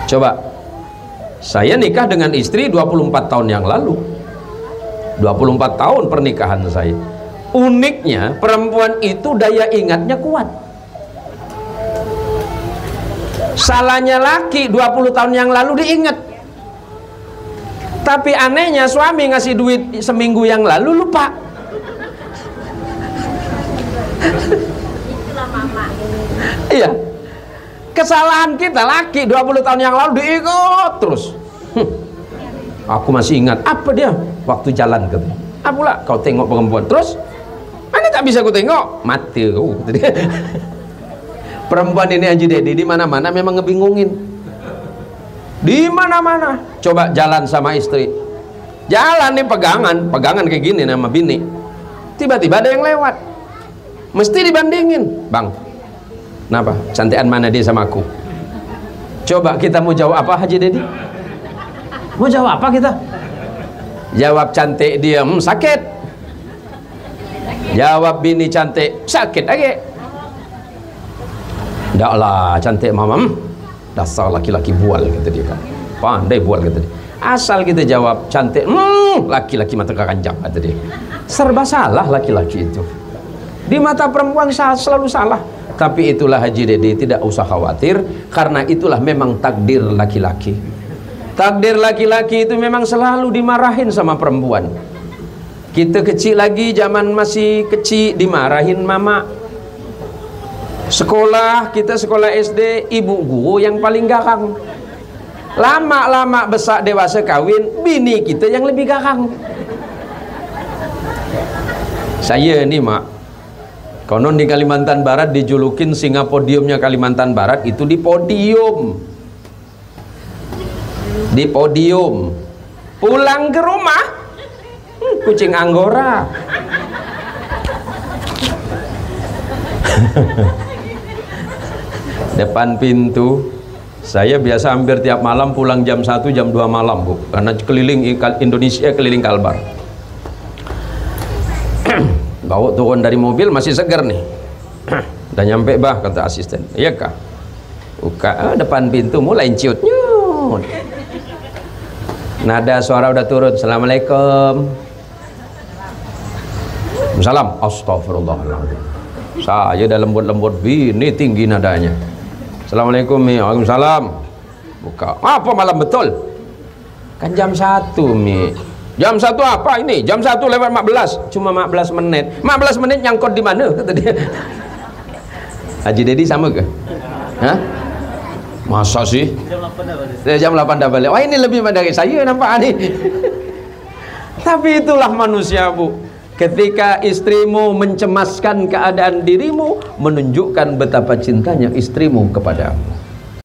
Coba, saya nikah dengan istri 24 tahun yang lalu. 24 tahun pernikahan saya. Uniknya perempuan itu daya ingatnya kuat. Salahnya laki 20 tahun yang lalu diingat, tapi anehnya suami ngasih duit seminggu yang lalu lupa. Iya, kesalahan kita laki 20 tahun yang lalu diingat terus. Aku masih ingat apa dia waktu jalan katanya. Apalah kau tengok perempuan terus, mana tak bisa aku tengok mati kau. Perempuan ini Haji Dedi di mana-mana memang ngebingungin. Di mana-mana. Coba jalan sama istri. Jalan nih pegangan kayak gini sama bini. Tiba-tiba ada yang lewat. Mesti dibandingin, "Bang, kenapa? Cantikan mana dia sama aku?" Coba kita mau jawab apa Haji Dedi? Mau jawab apa kita? Jawab cantik dia, sakit. Jawab bini cantik, sakit lagi. Ndak lah, cantik mama, dasar laki-laki bual kata dia kan. Pandai bual kata dia. Asal kita jawab cantik, laki-laki mata keranjang kata dia. Serba salah laki-laki itu. Di mata perempuan selalu salah. Tapi itulah Haji Dedi, tidak usah khawatir, karena itulah memang takdir laki-laki. Takdir laki-laki itu memang selalu dimarahin sama perempuan. Kita kecil lagi, zaman masih kecil dimarahin mama. Sekolah, kita sekolah SD, ibu guru yang paling garang. Lama-lama besar dewasa kawin, bini kita yang lebih garang. Saya ini mak, konon di Kalimantan Barat dijulukin singa podiumnya Kalimantan Barat itu di podium. Di podium. Pulang ke rumah, kucing Anggora. Depan pintu saya biasa hampir tiap malam pulang jam 1 jam 2 malam Bu, karena keliling Indonesia, keliling Kalbar. Bawa turun dari mobil masih segar nih. Udah nyampe bah, kata asisten. Iya kak, buka depan pintu mulai ciut nyut. Nada suara udah turun. Assalamualaikum. Salam. Astagfirullahaladzim. Saya udah lembut-lembut, bini tinggi nadanya. Assalamualaikum. Waalaikumsalam. Buka. Apa malam betul? Kan jam 1 Mi. Jam 1 apa ini? Jam 1 lewat 14. Cuma 15 menit. 15 menit nyangkut di mana? Kata dia. Haji Dedi sama ke? Hah? Masa sih? Jam 8 dah balik. Wah ini lebih dari saya nampak nih. Tapi itulah manusia Bu. Ketika istrimu mencemaskan keadaan dirimu, menunjukkan betapa cintanya istrimu kepadamu.